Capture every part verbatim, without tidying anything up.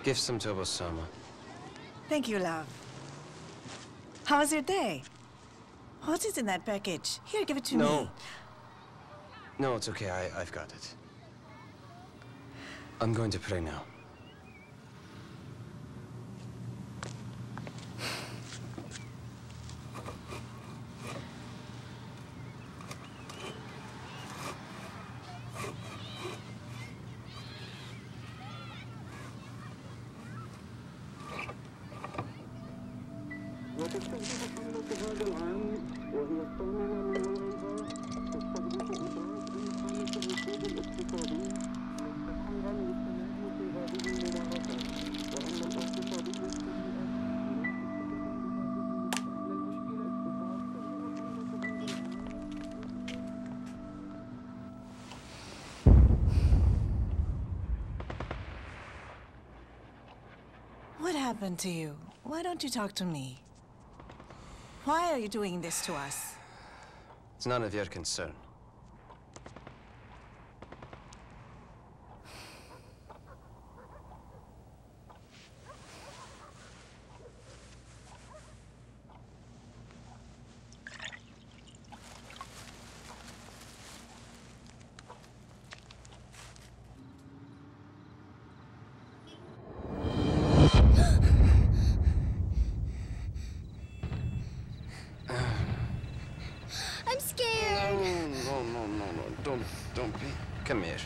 Give some to Osama. Thank you, love. How was your day? What is in that package? Here, give it to no. me. No, it's okay. I, I've got it. I'm going to pray now. What happened to you? Why don't you talk to me? Why are you doing this to us? It's none of your concern. I'm scared. No, no, no, no, no. Don't, don't be. Come here.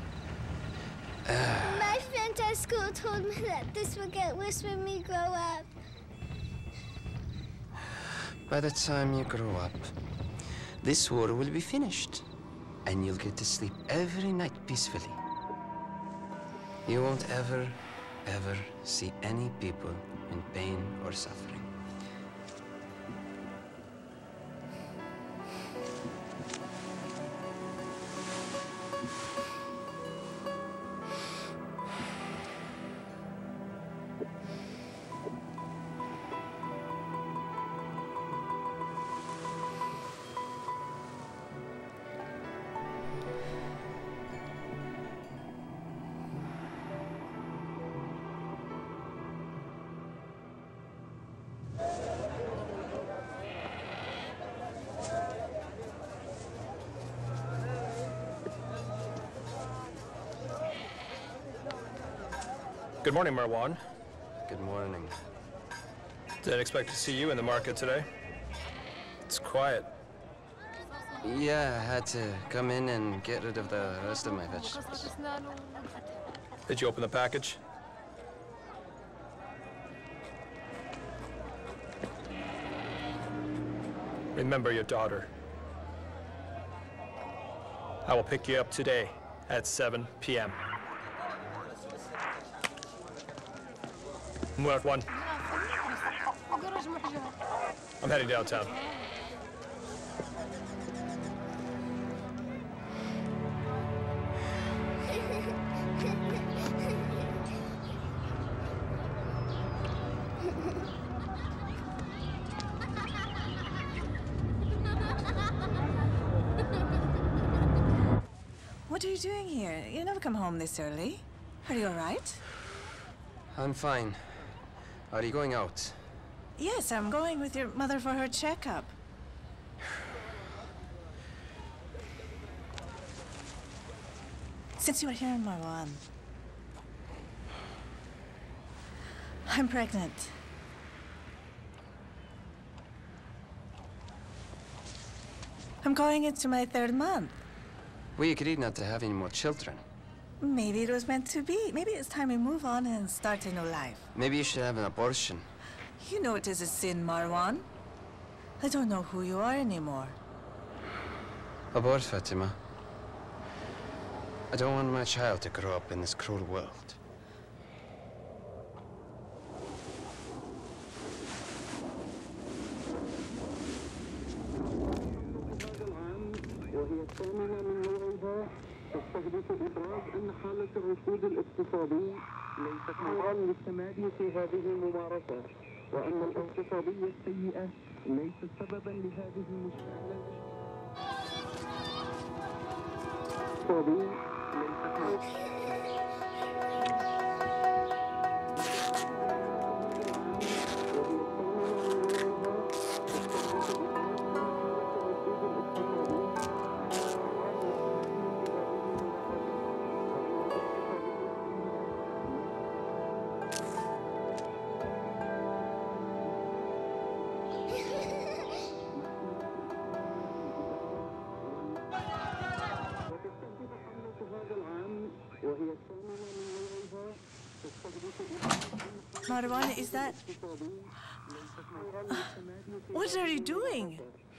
My friend at school told me that this will get worse when we grow up. By the time you grow up, this war will be finished, and you'll get to sleep every night peacefully. You won't ever, ever see any people in pain or suffering. Good morning, Marwan. Good morning. Didn't expect to see you in the market today. It's quiet. Yeah, I had to come in and get rid of the rest of my vegetables. Did you open the package? Remember your daughter. I will pick you up today at seven p m Murat one. I'm heading downtown. What are you doing here? You never come home this early. Are you all right? I'm fine. Are you going out? Yes, I'm going with your mother for her checkup. Since you are here in Marwan, I'm pregnant. I'm going into my third month. We agreed not to have any more children. Maybe it was meant to be. Maybe it's time we move on and start a new life. Maybe you should have an abortion. You know it is a sin, Marwan. I don't know who you are anymore. Abort, Fatima. I don't want my child to grow up in this cruel world. تستهدف إبراز أن حالة الركود الاقتصادي ليست نظام للتمادي في هذه الممارسة، وأن الاقتصادية السيئة ليست سببا لهذه المشكلة. الاقتصادي ليست Marijuana, is that... What are you doing?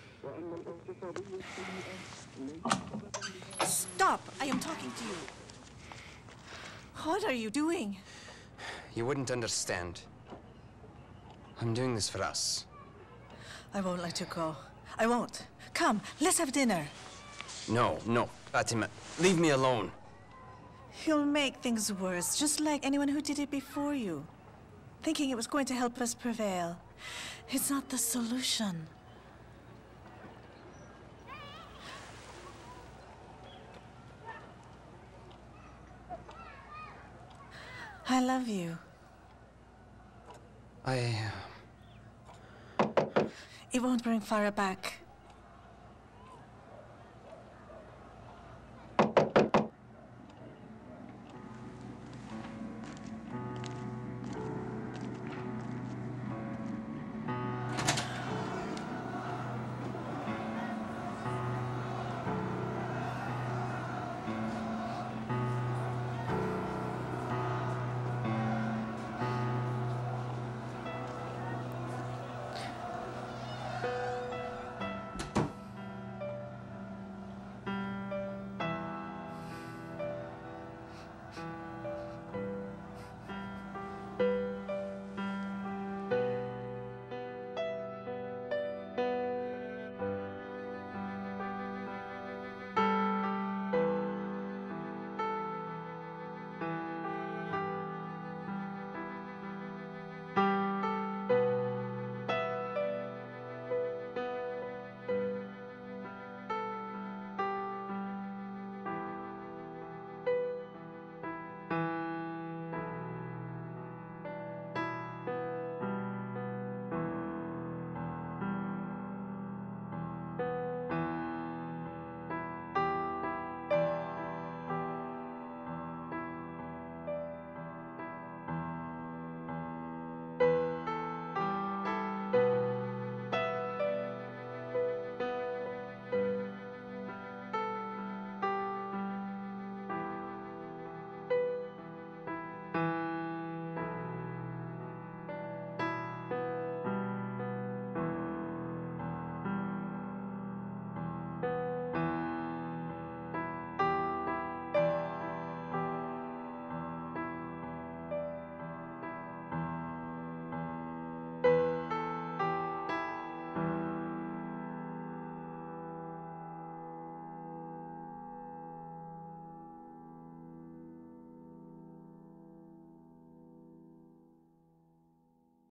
Stop! I am talking to you. What are you doing? You wouldn't understand. I'm doing this for us. I won't let you go. I won't. Come, let's have dinner. No, no, Fatima, leave me alone. You'll make things worse, just like anyone who did it before you. Thinking it was going to help us prevail. It's not the solution. I love you. I... It won't bring Farah back.